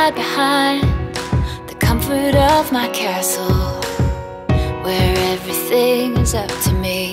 hide behind the comfort of my castle, where everything is up to me.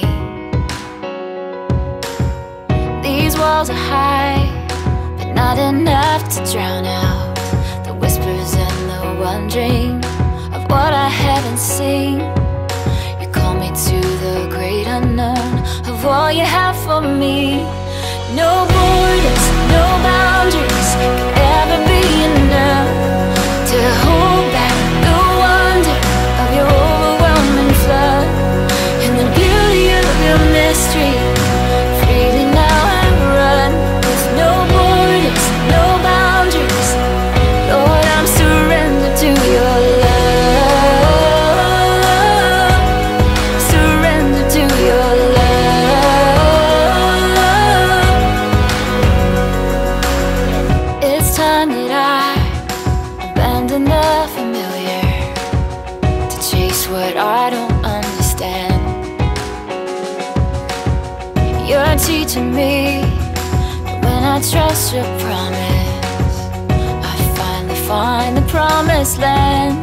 These walls are high, but not enough to drown out the whispers and the wondering of what I haven't seen. You call me to the great unknown of all you have for me. No borders, no boundaries could ever be enough to hold back the wonder of your overwhelming flood and the beauty of your mystery. Freely now I run, with no borders, no boundaries. Lord, I'm surrendered to your love, surrendered to your love. It's time that I abandon the familiar to chase what I don't understand. You're teaching me that when I trust your promise, I finally find the promised land.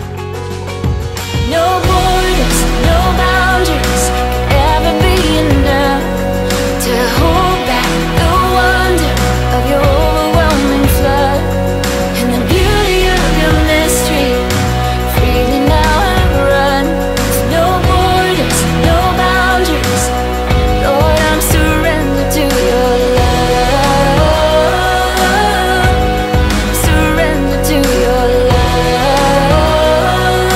No borders, no boundaries could ever be enough to hold back the wonder of your overwhelming flood and the beauty of your mystery. Freely now I run, with no borders, no boundaries. Lord, I'm surrendered to your love, surrendered to your love.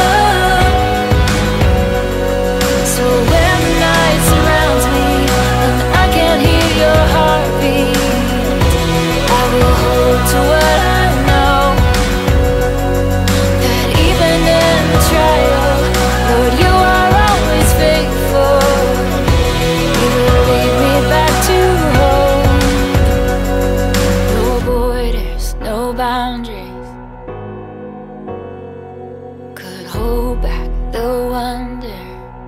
So when the night surrounds me and I can't hear your heartbeat, I will hold to what I know, that even in the trial, Lord, you are always faithful. You will lead me back to home. No borders, no boundaries could hold back the wonder.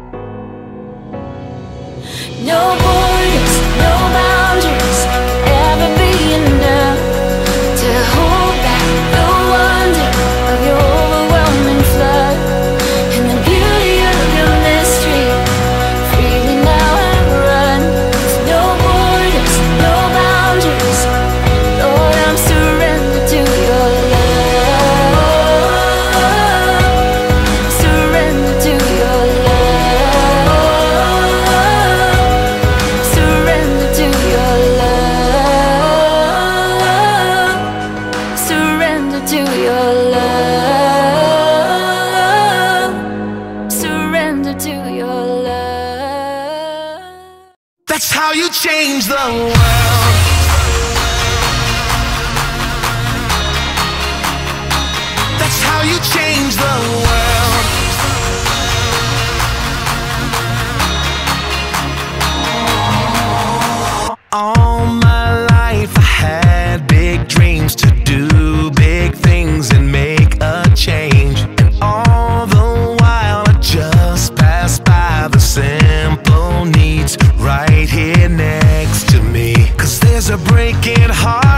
No borders, no boundaries could ever be enough to hold back the wonder of your overwhelming flood and the beauty of your mystery. Freely now I run, with no borders, no boundaries. Lord, I'm surrendered to your love, surrendered to your love, surrendered to your love, surrendered to your love, surrendered to your love. That's how you change the world. That's how you change the world. All my life I had big dreams to do big things and make a change. And all the while I just pass by the simple needs right here next to me. 'Cause there's a breaking heart